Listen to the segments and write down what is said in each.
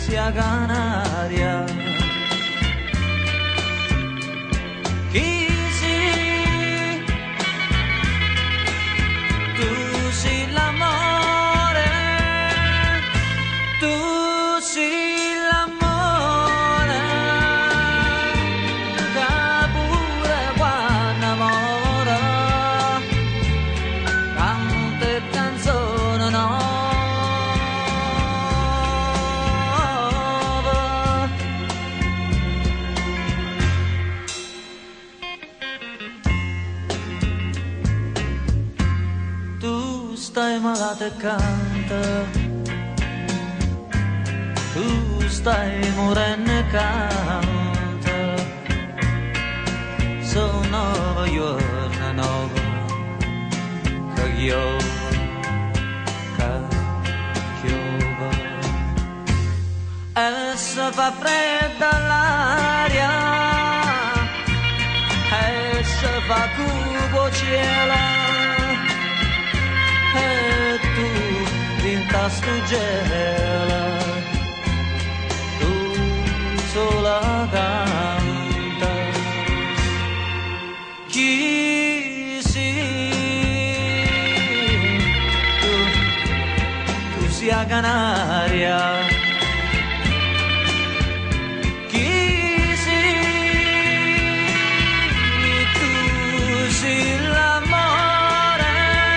sia canaria. Chi sei? Tu sei l'amore, tu sei l'amore, che pure quando amore canta canzone nuova. Tu stai malata e canta, tu stai morendo e canta, sono giorni nuovi che piove e se fa fredda l'aria e se fa cupo cielo e tu vinta sto gelo, tu sola canta. Chi sei? Tu sia canaria. Chi sei? Tu sei l'amore,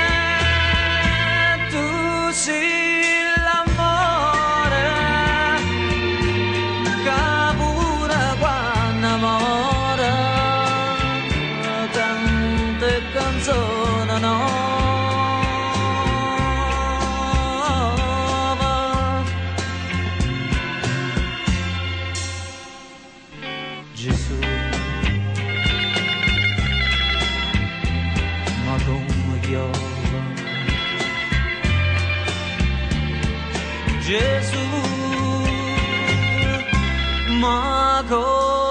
tu sei l'amore, che pure quando amore canta canzone nuova. Gesù, ma come piove. Gesù, ma come